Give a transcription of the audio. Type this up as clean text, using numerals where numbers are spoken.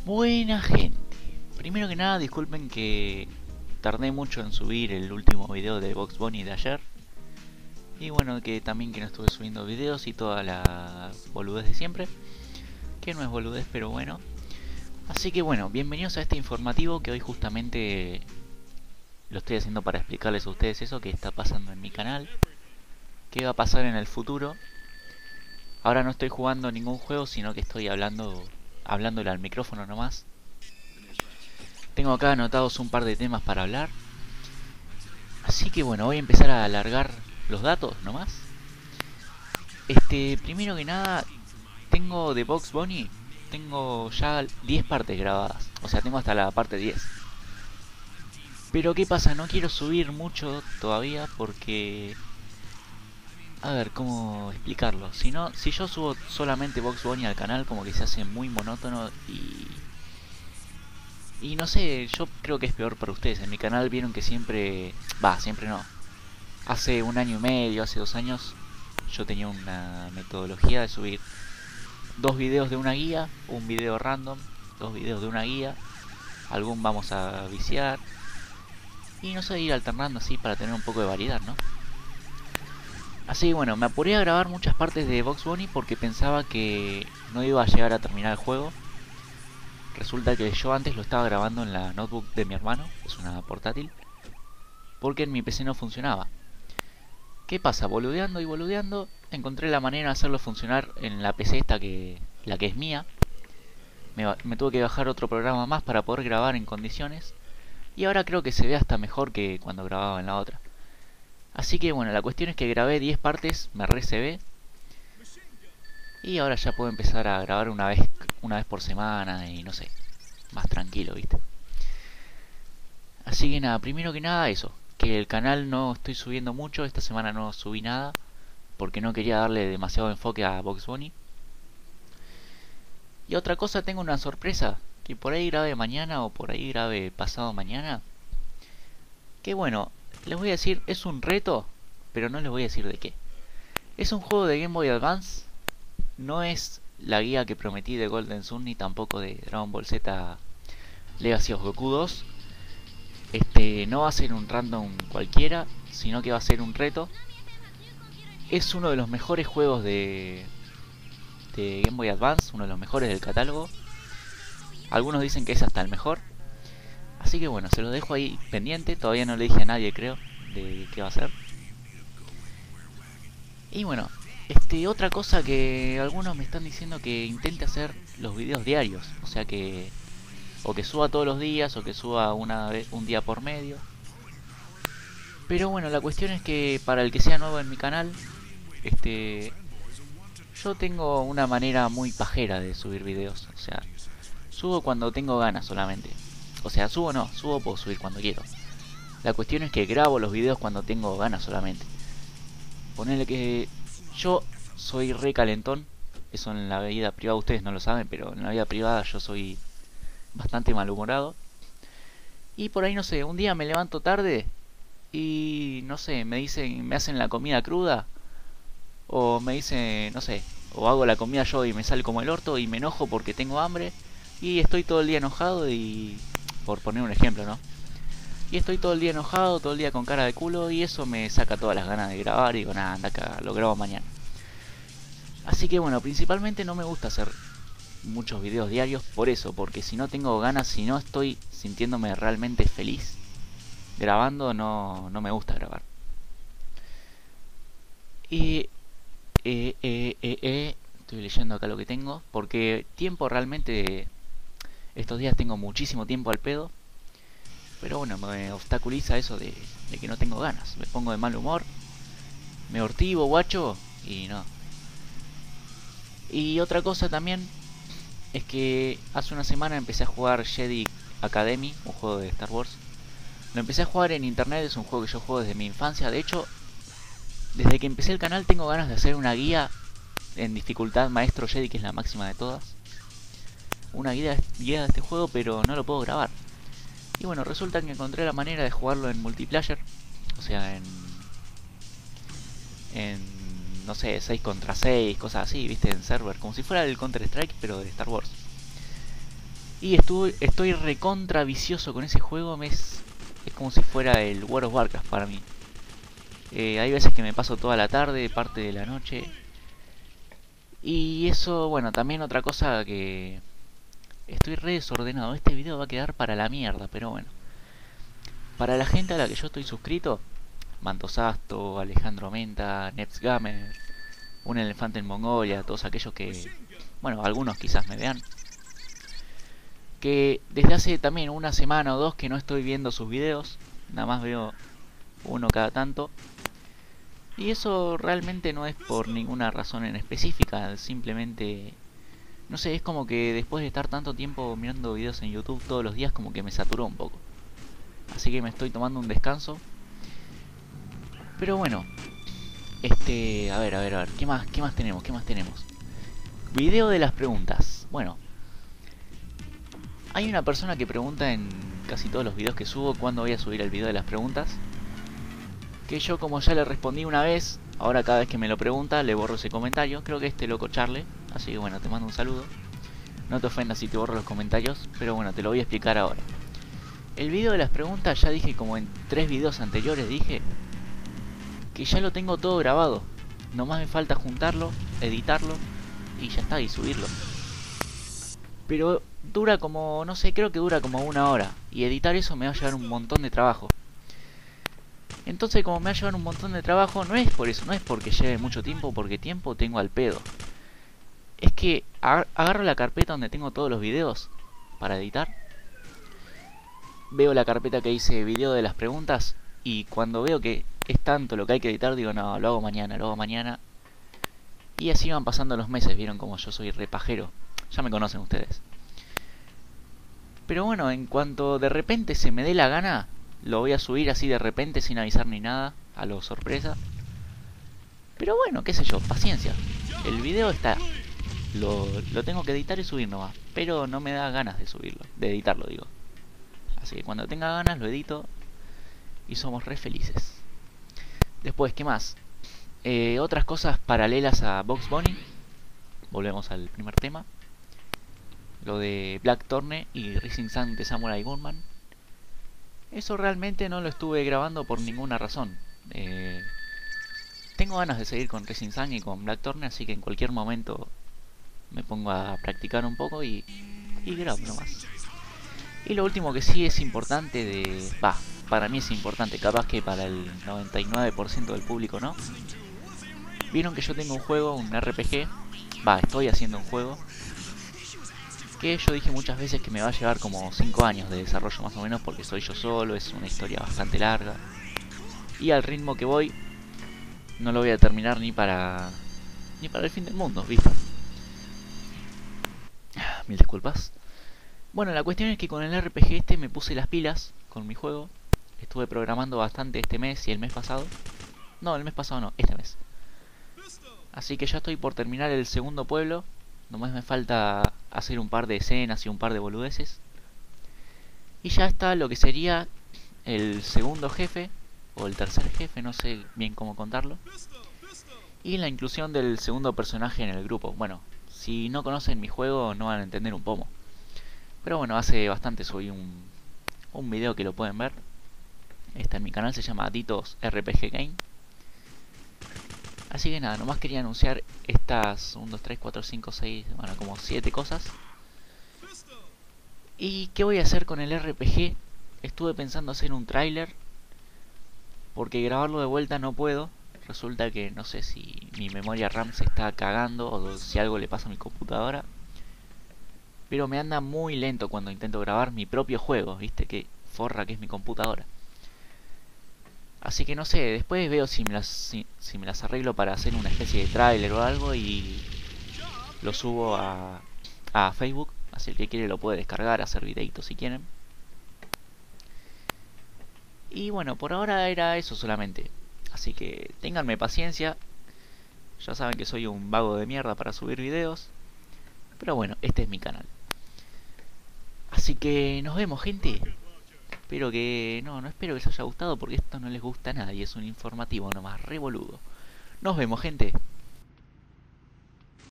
Buena gente. Primero que nada, disculpen que tardé mucho en subir el último video de Box Bunny de ayer. Y bueno, que también que no estuve subiendo videos y toda la boludez de siempre. Que no es boludez, pero bueno. Así que bueno, bienvenidos a este informativo que hoy justamente lo estoy haciendo para explicarles a ustedes eso que está pasando en mi canal. Qué va a pasar en el futuro. Ahora no estoy jugando ningún juego, sino que estoy hablándole al micrófono nomás. Tengo acá anotados un par de temas para hablar. Así que bueno, voy a empezar a alargar los datos nomás. Primero que nada, tengo de Box Bunny, tengo ya 10 partes grabadas. O sea, tengo hasta la parte 10. Pero ¿qué pasa? No quiero subir mucho todavía porque... A ver, ¿cómo explicarlo? Si yo subo solamente Box Bunny al canal, como que se hace muy monótono y no sé, yo creo que es peor para ustedes. En mi canal vieron que siempre... siempre no. Hace un año y medio, hace 2 años, yo tenía una metodología de subir 2 videos de una guía, un video random, 2 videos de una guía, algún vamos a viciar, y no sé, ir alternando así para tener un poco de variedad, ¿no? Así que bueno, me apuré a grabar muchas partes de Box Bunny porque pensaba que no iba a llegar a terminar el juego. Resulta que yo antes lo estaba grabando en la notebook de mi hermano, es una portátil, porque en mi PC no funcionaba. ¿Qué pasa? Boludeando y boludeando, encontré la manera de hacerlo funcionar en la PC esta la que es mía. Me tuve que bajar otro programa más para poder grabar en condiciones. Y ahora creo que se ve hasta mejor que cuando grababa en la otra. Así que bueno, la cuestión es que grabé 10 partes, me recebé. Y ahora ya puedo empezar a grabar una vez por semana y no sé, más tranquilo, ¿viste? Así que nada, primero que nada eso, que el canal no estoy subiendo mucho, esta semana no subí nada, porque no quería darle demasiado enfoque a Box Bunny. Y otra cosa, tengo una sorpresa, que por ahí grabe mañana o por ahí grabe pasado mañana. Que bueno, les voy a decir, es un reto, pero no les voy a decir de qué. Es un juego de Game Boy Advance, no es la guía que prometí de Golden Sun ni tampoco de Dragon Ball Z Legacy of Goku 2. No va a ser un random cualquiera, sino que va a ser un reto. Es uno de los mejores juegos de Game Boy Advance, uno de los mejores del catálogo. Algunos dicen que es hasta el mejor. Así que bueno, se los dejo ahí pendiente. Todavía no le dije a nadie, creo, de qué va a ser. Y bueno, otra cosa que algunos me están diciendo que intente hacer los videos diarios. O sea que... O que suba todos los días, o que suba un día por medio. Pero bueno, la cuestión es que para el que sea nuevo en mi canal, yo tengo una manera muy pajera de subir videos. O sea, subo cuando tengo ganas solamente. O sea, subo puedo subir cuando quiero. La cuestión es que grabo los videos cuando tengo ganas solamente. Ponele que yo soy re calentón. Eso en la vida privada ustedes no lo saben, pero en la vida privada yo soy bastante malhumorado. Y por ahí no sé, un día me levanto tarde y no sé, me hacen la comida cruda. O me dicen, no sé, o hago la comida yo y me sale como el orto y me enojo porque tengo hambre. Y estoy todo el día enojado y... Por poner un ejemplo, ¿no? Y estoy todo el día enojado, todo el día con cara de culo y eso me saca todas las ganas de grabar y digo, nada, anda acá, lo grabo mañana. Así que bueno, principalmente no me gusta hacer muchos videos diarios por eso, porque si no tengo ganas, si no estoy sintiéndome realmente feliz grabando, no me gusta grabar. Y estoy leyendo acá lo que tengo, porque tiempo realmente estos días tengo muchísimo tiempo al pedo. Pero bueno, me obstaculiza eso de que no tengo ganas. Me pongo de mal humor, me hortivo, guacho, y no. Y otra cosa también es que hace una semana empecé a jugar Jedi Academy, un juego de Star Wars. Lo empecé a jugar en internet, es un juego que yo juego desde mi infancia. De hecho, desde que empecé el canal tengo ganas de hacer una guía en dificultad Maestro Jedi, que es la máxima de todas. Una guía de este juego, pero no lo puedo grabar. Y bueno, resulta que encontré la manera de jugarlo en multiplayer. O sea, no sé, 6 contra 6, cosas así, viste, en server. Como si fuera el Counter Strike, pero de Star Wars. Y estoy recontra vicioso con ese juego. Es como si fuera el World of Warcraft para mí. Hay veces que me paso toda la tarde, parte de la noche. Y eso, bueno, también otra cosa que... Estoy re desordenado. Este video va a quedar para la mierda, pero bueno. Para la gente a la que yo estoy suscrito, Mantosasto, Alejandro Menta, Netsgamer, Un Elefante en Mongolia, todos aquellos que... Bueno, algunos quizás me vean. Que desde hace también una semana o dos que no estoy viendo sus videos. Nada más veo uno cada tanto. Y eso realmente no es por ninguna razón en específica. Simplemente... No sé, es como que después de estar tanto tiempo mirando videos en YouTube todos los días, como que me saturó un poco. Así que me estoy tomando un descanso. Pero bueno, a ver, ¿qué más tenemos? Video de las preguntas. Bueno, hay una persona que pregunta en casi todos los videos que subo cuándo voy a subir el video de las preguntas. Que yo, como ya le respondí una vez, ahora cada vez que me lo pregunta le borro ese comentario. Creo que este loco Charle. Así que bueno, te mando un saludo. No te ofendas si te borro los comentarios, pero bueno, te lo voy a explicar ahora. El video de las preguntas ya dije, como en 3 videos anteriores dije, que ya lo tengo todo grabado. Nomás me falta juntarlo, editarlo y ya está, y subirlo. Pero dura como, no sé, creo que dura como 1 hora. Y editar eso me va a llevar un montón de trabajo. Entonces, como me va a llevar un montón de trabajo, no es por eso, no es porque lleve mucho tiempo, porque tiempo tengo al pedo. Es que agarro la carpeta donde tengo todos los videos para editar. Veo la carpeta que dice video de las preguntas. Y cuando veo que es tanto lo que hay que editar, digo, no, lo hago mañana. Y así van pasando los meses, vieron como yo soy repajero. Ya me conocen ustedes. Pero bueno, en cuanto de repente se me dé la gana, lo voy a subir así de repente, sin avisar ni nada, a lo sorpresa. Pero bueno, qué sé yo, paciencia. El video está... Lo tengo que editar y subir nomás. Pero no me da ganas de subirlo, de editarlo digo. Así que cuando tenga ganas lo edito y somos re felices. Después, ¿qué más? Otras cosas paralelas a Bugs Bunny. Volvemos al primer tema. Lo de Blackthorn y Rising Sun de Samurai Gunman. Eso realmente no lo estuve grabando por ninguna razón. Tengo ganas de seguir con Rising Sun y con Blackthorn, así que en cualquier momento me pongo a practicar un poco y grabo nomás. Y lo último que sí es importante para mí es importante, capaz que para el 99% del público no. Vieron que yo tengo un juego, un RPG, estoy haciendo un juego, que yo dije muchas veces que me va a llevar como 5 años de desarrollo más o menos, porque soy yo solo, es una historia bastante larga. Y al ritmo que voy, no lo voy a terminar ni para el fin del mundo, ¿viste? Mil disculpas. Bueno, la cuestión es que con el RPG este me puse las pilas con mi juego. Estuve programando bastante este mes y el mes pasado. No, el mes pasado no, este mes. Así que ya estoy por terminar el segundo pueblo. Nomás me falta hacer un par de escenas y un par de boludeces. Y ya está lo que sería el segundo jefe, o el tercer jefe, no sé bien cómo contarlo. Y la inclusión del segundo personaje en el grupo. Bueno, si no conocen mi juego no van a entender un pomo. Pero bueno, hace bastante subí un video que lo pueden ver. Está en mi canal, se llama Ditos RPG Game. Así que nada, nomás quería anunciar estas 1, 2, 3, 4, 5, 6, bueno, como 7 cosas. ¿Y qué voy a hacer con el RPG? Estuve pensando hacer un tráiler, porque grabarlo de vuelta no puedo. Resulta que no sé si mi memoria RAM se está cagando o si algo le pasa a mi computadora. Pero me anda muy lento cuando intento grabar mi propio juego, viste que forra que es mi computadora. Así que no sé, después veo si me las arreglo para hacer una especie de tráiler o algo y lo subo a Facebook. Así el que quiere lo puede descargar, hacer videitos si quieren. Y bueno, por ahora era eso solamente. Así que ténganme paciencia. Ya saben que soy un vago de mierda para subir videos. Pero bueno, este es mi canal. Así que nos vemos, gente. Espero que... No espero que les haya gustado, porque esto no les gusta a nadie. Es un informativo nomás, re boludo. Nos vemos, gente.